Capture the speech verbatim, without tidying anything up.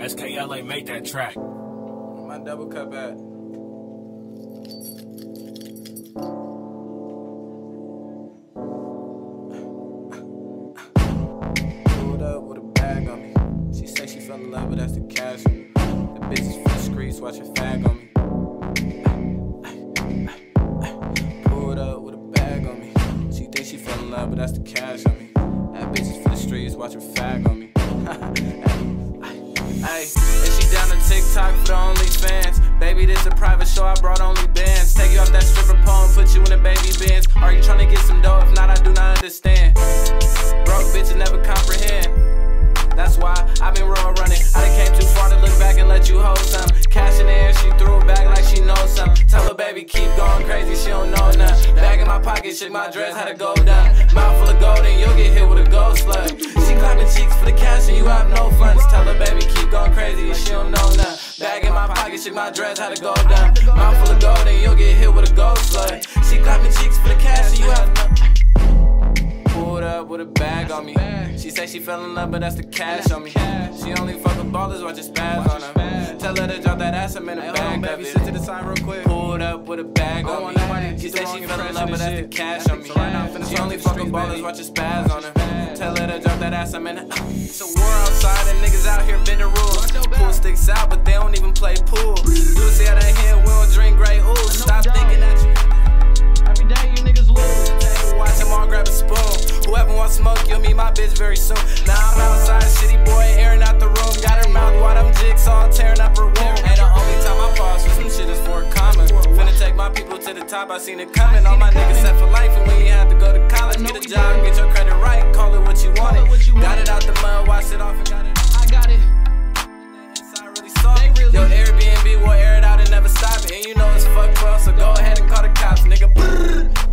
S K L A, make that track. My double cup at. Pulled up with a bag on me. She say she fell in love, but that's the cash on me. The bitches from the streets watching fag on me. Pulled up with a bag on me. She think she fell in love, but that's the cash on me. That bitches from the streets watching fag on me. Ay, and she down to TikTok for the OnlyFans. Baby, this a private show, I brought only bands. Take you off that stripper pole and put you in a baby Benz. Are you trying to get some dough? If not, I do not understand. Broke bitches never comprehend. That's why I've been road running. I done came too far to look back and let you hold some. Cash in the air, she threw it back like she knows some. Tell her baby keep going crazy, she don't know nothing. Bag in my pocket, shook my dress, had to go down. Mouth full of gold and you'll get hit with a gold slug. She clapping cheeks for the cash and you have no fun. Just tell her baby keep going crazy and she don't know nothing. Bag in my pocket, shook my dress, had to go down. Mouth full of gold and you'll get hit with a gold slug. She clapping cheeks for the cash and you have no. Pulled up with a bag on me. She say she fell in love, but that's the cash on me. She only fuck with ballers, watch her spaz on her. Tell her to drop that ass, I'm in a bag of it. Sit to the side real quick. Pulled up with a bag on me. She say she fell in love, but that's the cash on me. She only fuck with ballers, watch her spaz on her. Tell her to drop that ass, I'm in a. It's a war outside and niggas out here bend the rules. Pool sticks out, but they don't even play pool. You see how they hit, we don't drink Grey Ooze. Stop thinking that you. Every day you niggas lose. Watch them all grab a spoon. Whoever wants smoke, you'll meet my bitch very soon. Now I'm outside, shitty boy, airing out the room. Got her mouth while them jigsaw tearing up her womb. Ain't the only time I pause for some shit is for a comment. Finna take my people to the top, I seen it coming. All my niggas set for life, and we ain't have to go to college. Get a job, get your credit right, call it what you want it. Got it out the mud, wash it off and got it. I got it. Inside really soft. Yo, Airbnb will air it out and never stop it. And you know it's fuck twelve, so go ahead and call the cops, nigga.